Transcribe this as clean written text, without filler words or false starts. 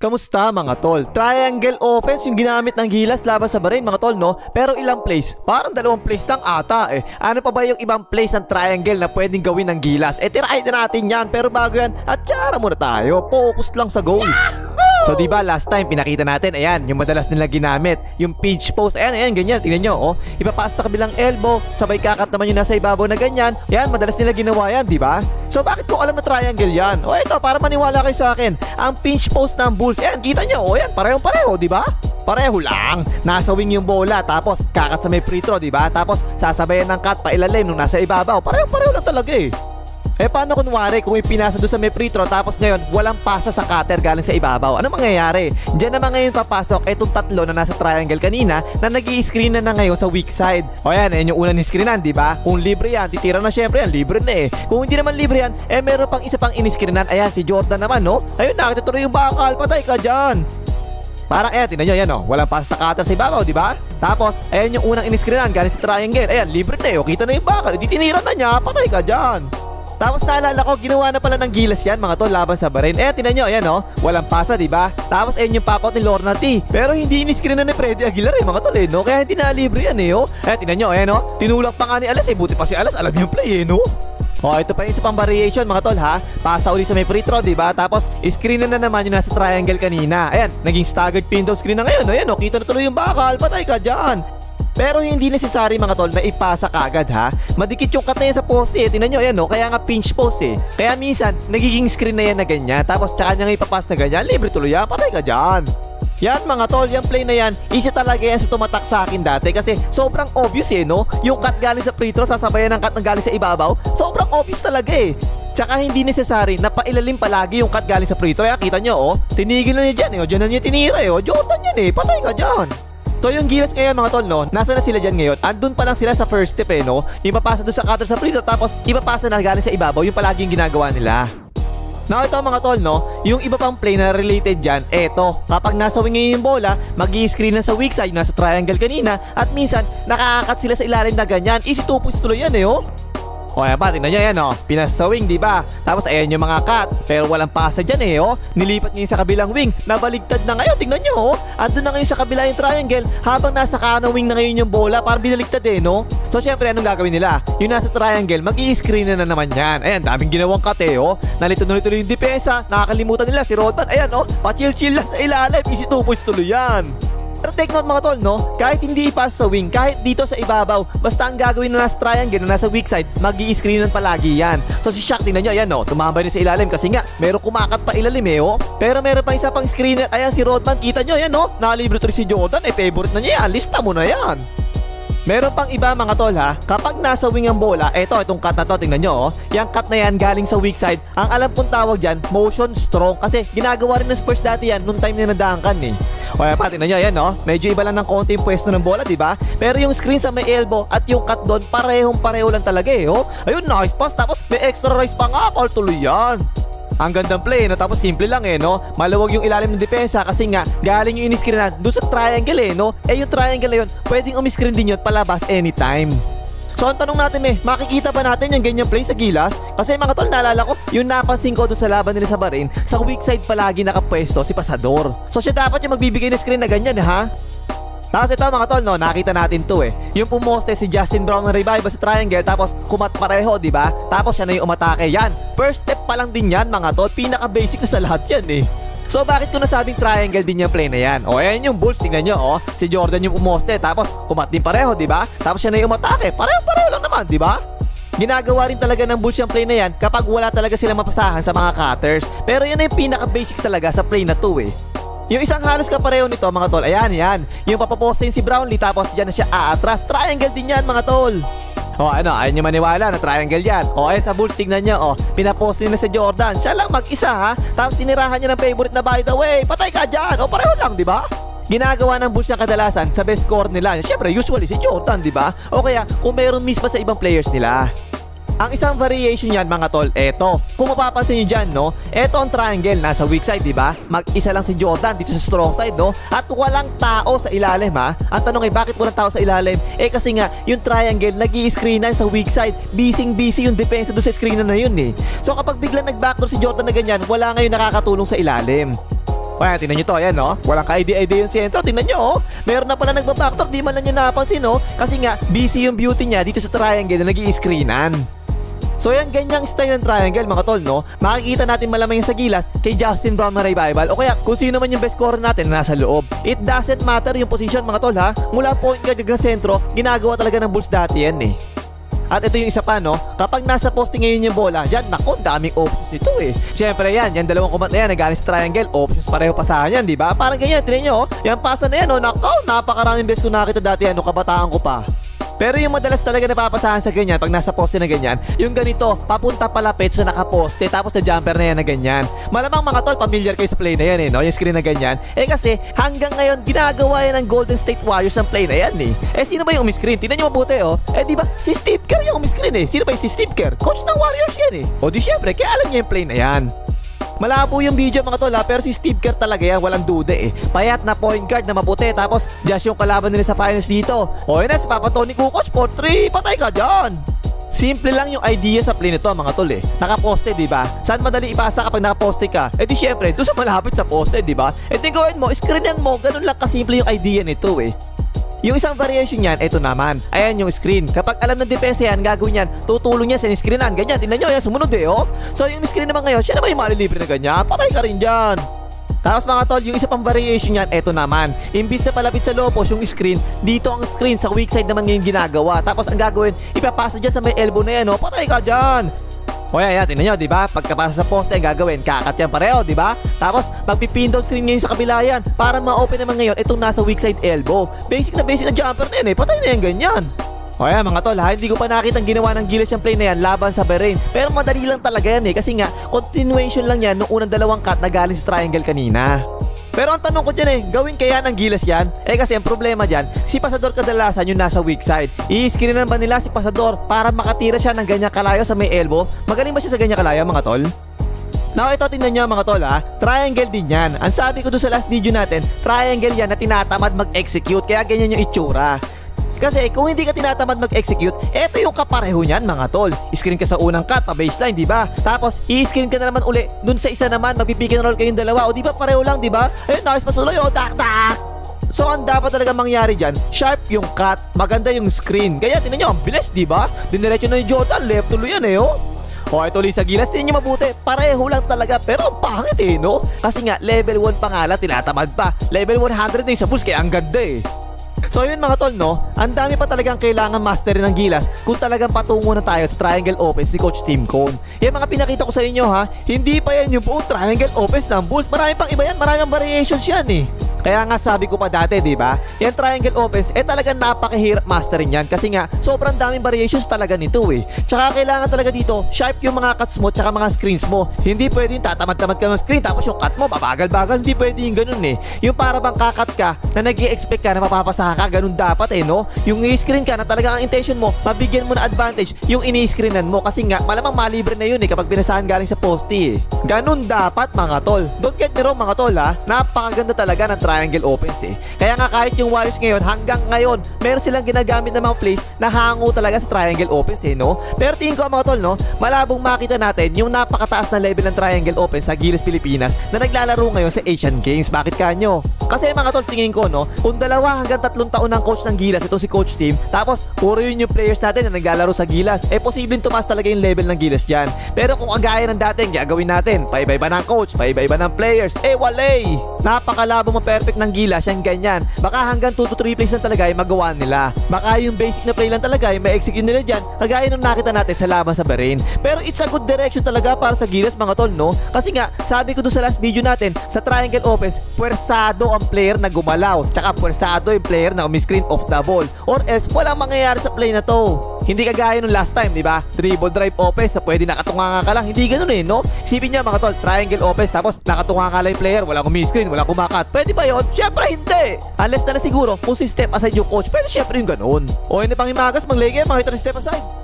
Kamusta mga tol? Triangle offense yung ginamit ng Gilas laban sa Bahrain mga tol, no? Pero ilang plays? Parang 2 plays lang ata eh. Ano pa ba yung ibang plays ng triangle na pwedeng gawin ng Gilas? Tirahin na natin yan. Pero bago yan, atsara muna tayo. Focus lang sa goal. So diba last time pinakita natin, ayan, yung madalas nila ginamit, yung pinch post, ayan, ganyan, tingnan nyo, oh. Ipapasa sa kabilang elbow, sabay kakat naman yung nasa ibabaw na ganyan. Ayan, madalas nila ginawa yan, diba? So bakit ko alam na triangle yan? O ito, para maniwala kayo sa akin, ang pinch post ng Bulls, ayan, kita nyo, oh, ayan, parehong-pareho, diba? Pareho lang. Nasa wing yung bola, tapos kakat sa may free throw, diba? Tapos sasabayan ng cut pa ilalim nung nasa ibabaw. Pareho-pareho lang talaga eh. Paano kunwari kung ipinasa doon sa may free throw tapos ngayon walang pasa sa cutter galing sa ibabaw? Ano mangyayari? Diyan naman ngayon papasok itong tatlo na nasa triangle kanina na nag-i-screen na ngayon sa weak side. O yan, yung unang ni-screenan, diba? Kung libre yan, titira na syempre yan, libre na eh. Kung hindi naman libre yan, meron pang isa pang in-screenan. Ayan, si Jordan naman, no? Ayun, nakita tuloy yung bakal, patay ka dyan. Parang tingnan nyo yan, no? Walang pasa sa cutter sa ibabaw, diba? Tapos, ayan yung unang in-screenan galing sa triangle. Ayan, libre na eh, o kita na yung bakal, tinira na niya, patay ka dyan. Tapos naalala ko, ginawa na pala ng Gilas yan mga tol laban sa Bahrain. Tingnan nyo, ayan o, walang pasa, diba? Tapos ayun yung pop-out ni Lorna T. Pero hindi in-screen na ni Freddy Aguilar mga tol no? Kaya hindi na libre yan oh. Tingnan nyo, ayan o, tinulak pa nga ni Alas buti pa si Alas, alam yung play no? Ito pa yung isa pang variation mga tol ha. Pasa uli sa may free throw, diba? Tapos screen na naman yung nasa triangle kanina. Ayan, naging staggered pin down screen na ngayon. Ayan o, kita na tuloy yung bakal, patay ka dyan. Pero hindi necessary mga tol na ipasa kagad ha. Madikit yung cut na yan sa poste Tingnan nyo yan no. Kaya nga pinch post Kaya minsan nagiging screen na yan na ganyan. Tapos tsaka niya nga ipapas na ganyan. Libre tuloy yan, patay ka dyan. Yan mga tol, yung play na yan, isa talaga yan sa tumatak sa akin dati. Kasi sobrang obvious no. Yung cut galing sa free throw, sasabayan ng cut na galing sa ibabaw. Sobrang obvious talaga Tsaka hindi necessary na pailalim palagi yung cut galing sa free throw. Kita nyo tinigil na niya dyan Dyan na niya tinira Jordan yan patay ka dyan. So yung Gilas ngayon mga tol no, nasa na sila dyan ngayon? Andun pa lang sila sa first step no. Ipapasa doon sa cutter sa free throw, tapos ipapasa na galing sa ibabaw. Yung palagi yung ginagawa nila. Now ito mga tol no, yung iba pang play na related dyan, kapag nasa wing ngayon yung bola, mag-i-screen na sa weak side, nasa triangle kanina, at minsan nakakakat sila sa ilalim na ganyan. Easy 2 points tuloy yan ayan pa, tingnan nyo yan pinasa sa wing, diba? Tapos ayan yung mga cut, pero walang pasa dyan nilipat nyo yung sa kabilang wing, nabaligtad na ngayon, tingnan nyo andun na ngayon sa kabila yung triangle, habang nasa kanang wing na ngayon yung bola, parang binaligtad no? So syempre anong gagawin nila? Yung nasa triangle, mag-i-screen na naman yan. Ayan, daming ginawang cut nalito-nalito yung depensa, nakakalimutan nila si Rodman, ayan pa-chill-chill lang sa ilalim, easy 2 points tuloy yan. Pero take note mga tol no, kahit hindi ipasa sa wing, kahit dito sa ibabaw, basta ang gagawin na nasa triangle na nasa weak side, mag-i-screenan palagi yan. So si Shaq, tingnan nyo, ayan tumambay na sa ilalim kasi nga meron kumakat pa ilalim Pero meron pa isa pang screener, ayan si Rodman, kita nyo, ayan nakalibre tuloy si Jordan, favorite na niya yan, lista mo na yan. Meron pang iba mga tol ha, kapag nasa wing ang bola, itong cut na to, tingnan nyo yung cut na yan galing sa weak side, ang alam kong tawag dyan, motion strong, kasi ginagawa rin ng Spurs dati yan nung time na nadangkan Kaya pa, tingnan nyo yan medyo iba lang ng konti yung pwesto ng bola, diba? Pero yung screen sa may elbow at yung cut doon, parehong-pareho lang talaga Ayun, nice pass, tapos may extra rise pa nga, Paul, tuloy yan. Ang gandang play tapos simple lang maluwag yung ilalim ng depensa kasi nga galing yung in-screenan doon sa triangle yung triangle na yun, pwedeng umi-screen din yun palabas anytime. So ang tanong natin makikita ba natin yung ganyang play sa Gilas? Kasi mga tol, naalala ko, yung napansin ko doon sa laban nila sa Bahrain, sa weak side palagi nakapwesto si Pasador. So siya dapat yung magbibigay ng screen na ganyan ha. Tapos ito mga tol nakita natin to yung pumoste si Justin Brown ng revive sa triangle, tapos kumat pareho, diba? Tapos siya na yung umatake. Yan, first step pa lang din yan mga tol, pinaka basic na sa lahat yan So bakit ko nasabing triangle din yung play na yan? Ayan yung Bulls, tingnan nyo si Jordan yung pumoste, tapos kumat din pareho, diba? Tapos siya na yung umatake, pareho lang naman, diba? Ginagawa rin talaga ng Bulls yung play na yan kapag wala talaga silang mapasahan sa mga cutters. Pero yan na yung pinaka basic talaga sa play na to Yung isang halos kapareho nito mga tol, ayan yung papaposte si Brownlee, tapos dyan na siya aatras. Triangle din yan mga tol. Ayaw nyo maniwala na triangle yan. Ayan sa Bulls, tignan nyo pinaposte na si Jordan, siya lang mag-isa ha. Tapos tinirahan niya ng favorite na by the way, patay ka dyan. Pareho lang, diba? Ginagawa ng Bulls yung kadalasan sa best score nila, syempre usually si Jordan, diba? O kaya kung meron miss pa sa ibang players nila. Ang isang variation yan mga tol, kung mapapansin nyo dyan eto ang triangle, nasa weak side, diba? Mag-isa lang si Jordan dito sa strong side at walang tao sa ilalim ha. Ang tanong bakit walang tao sa ilalim? Kasi nga yung triangle nag-i-screenan sa weak side, busy yung depensa doon sa screenan na yun So kapag biglang nag-backdoor si Jordan na ganyan, wala ngayon nakakatulong sa ilalim. Ayan, tingnan nyo to, ayan no. Walang ka-idea yung sentro, tingnan nyo oh. Meron na pala nagbabacktalk, di man lang nyo napansin oh. Kasi nga, busy yung beauty niya dito sa triangle na nag-i-screenan. So yan, ganyang style ng triangle mga tol no. Makikita natin malamang sa gilas kay Justin Brown na Revival o kaya kung sino man yung best scorer natin na nasa loob. It doesn't matter yung position mga tol ha. Mula point guard hanggang sentro, ginagawa talaga ng Bulls dati yan eh. At ito yung isa pa no, kapag nasa poste ngayon yung bola, yan nako, daming options ito eh. Siyempre yan dalawang kumat na yan, nagaling sa triangle, options pareho pasahan yan, di ba? Parang ganyan, tingnan nyo, yan pasa na yan oh, nako, napakaraming beses ko nakita dati yan, no, kabataan ko pa. Pero yung madalas talaga napapasahan sa ganyan pag nasa poste na ganyan, yung ganito, papunta palapit sa nakaposte tapos na jumper na yan na ganyan. Malamang mga tol, familiar kayo sa play na yan eh, no? Yung screen na ganyan. Eh kasi hanggang ngayon ginagawa yan ng Golden State Warriors ang play na yan eh. Eh sino ba yung umiscreen? Tingnan nyo mabuti oh. Eh di ba si Steve Kerr yung umiscreen eh. Sino ba yung si Steve Kerr? Coach ng Warriors yan eh. O di syempre, kaya alam niya yung play na yan. Malabo yung video mga tol ha, pero si Steve Kerr talaga yan, walang duda eh. Payat na point guard na maputi, tapos just yung kalaban nila sa finals dito. O yun na, si Papa Tony Kukoc for 3, patay ka dyan. Simple lang yung idea sa play nito mga tol eh. Nakaposte di ba? Saan madali ipasa kapag nakaposte ka? Eh di syempre, doon sa malapit sa poste di ba? Eh di gawin mo, screenan mo, ganun lang kasimple yung idea nito eh. Yung isang variation niyan, ito naman. Ayan yung screen. Kapag alam ng depensa yan, gagawin yan, tutulong niya sa screenan. Ganyan, tingnan nyo, yan, sumunod eh, oh. So yung screen naman ngayon, siya naman yung malilibre na ganyan. Patay ka rin dyan. Tapos mga tol, yung isa pang variation niyan, ito naman. Imbis na palapit sa lopos yung screen, dito ang screen sa weak side naman ngayon ginagawa. Tapos ang gagawin, ipapasa dyan sa may elbow na yan, oh. Patay ka dyan. O yan, tingnan nyo, diba? Pagkapasa sa poste, ang gagawin, kakat yan pareho, diba? Tapos, magpipin down screen ngayon sa kabila yan. Para ma-open naman ngayon, itong nasa weak side elbow. Basic na jumper na yan eh, patay na yan ganyan. O yan mga tol ha, hindi ko pa nakita ang ginawa ng Gilas yung play na yan laban sa Bahrain. Pero madali lang talaga yan eh, kasi nga, continuation lang yan nung unang dalawang cut na galing sa triangle kanina. Pero ang tanong ko dyan eh, gawin kaya ng Gilas yan? Eh kasi ang problema dyan, si Pasador kadalasan yung nasa weak side. I-screenan ba nila si Pasador para makatira siya ng ganyan kalayo sa may elbow? Magaling ba siya sa ganyan kalayo mga tol? Now ito tingnan nyo mga tol ha, triangle din yan. Ang sabi ko doon sa last video natin, triangle yan na tinatamad mag-execute, kaya ganyan yung itsura. Kasi kung hindi ka tinatamad mag-execute, eto yung kapareho niyan mga tol. I-screen ka sa unang cut, pa baseline, di ba? Tapos i-screen ka na naman uli dun sa isa naman, magpipick and roll kayong dalawa. O di ba pareho lang, di ba? Ayun, nice pasuloy, o tak. So ang dapat talaga mangyari dyan, sharp yung cut, maganda yung screen. Kaya tingnan nyo, ang bilis, di ba? Diniretso na yung Jordan, left tuloy yan eh, oh. O ito ulit sa Gilas, tingnan nyo mabuti, pareho lang talaga, pero ang pangit eh, no? Kasi nga, level 1 pa nga lang, tinatamad pa. Level 100 na yung sa Bulls, kaya ang ganda eh. So yun mga tol no, ang dami pa talagang kailangan masterin ng Gilas kung talagang patungo na tayo sa triangle offense ni Coach Tim Cone. Yung mga pinakita ko sa inyo ha, hindi pa yan yung buong triangle offense ng Bulls. Marami pang iba yan, maraming variations yan eh. Kaya nga sabi ko pa dati, di ba? Yan triangle offense, eh talagang napakahirap masterin yan kasi nga sobrang daming variations talaga nito eh. Tsaka kailangan talaga dito, sharp yung mga cuts mo tsaka mga screens mo. Hindi pwedeng tatamad-tamad ka ng screen tapos yung cut mo babagal-bagal, hindi pwede yung ganun eh. Yung para bang kakat ka na nag-i-expect ka na mapapasahan ka, ganun dapat eh no? Yung i-screen ka na talagang ang intention mo, mabigyan mo na advantage yung ini-screenan mo kasi nga malamang malibre na yun eh kapag pinasahan galing sa poste eh. Ganun dapat mga tol. Don't get me wrong mga tol ha, napakaganda talaga ng triangle offense eh. Kaya nga kahit yung Warriors ngayon, hanggang ngayon, meron silang ginagamit na mga plays na hango talaga sa triangle offense eh, no? Pero tingin ko mga tol, no? Malabong makita natin yung napakataas na level ng triangle offense sa Gilas Pilipinas na naglalaro ngayon sa Asian Games. Bakit kanyo? Kasi mga tol, tingin ko, no? Kung 2 hanggang 3 taon ng coach ng Gilas, ito si Coach Tim, tapos puro yun yung players natin na naglalaro sa Gilas, eh posibleng tumaas talaga yung level ng Gilas dyan. Pero kung agaya ng dating, gagawin natin, paiba-iba ng coach, paiba-iba ng players, eh walay! Napakalabo mo perfect ng Gilas, yan ganyan. Baka hanggang 2 to 3 plays lang talaga ay magawa nila. Baka yung basic na play lang talaga ay ma-execute nila dyan, kagaya nung nakita natin sa laban sa Bahrain. Pero it's a good direction talaga para sa Gilas mga tol, no? Kasi nga, sabi ko doon sa last video natin, sa triangle offense, puwersado ang player na gumalaw, tsaka puwersado yung player na umiscreen off the ball, or else walang mangyayari sa play na to. Hindi kagaya nung last time, di ba? Dribble drive offense, pwede nakatunga ka lang. Hindi ganun eh, no? Isipin niya mga tol, triangle offense, tapos nakatunga ka lang yung player, walang umiscreen, walang kumakat. Pwede ba yun? Syempre hindi! Unless na siguro, kung si step aside yung coach, pwede syempre yung ganun. O hindi pang imagas, mag-lege, makita na step aside.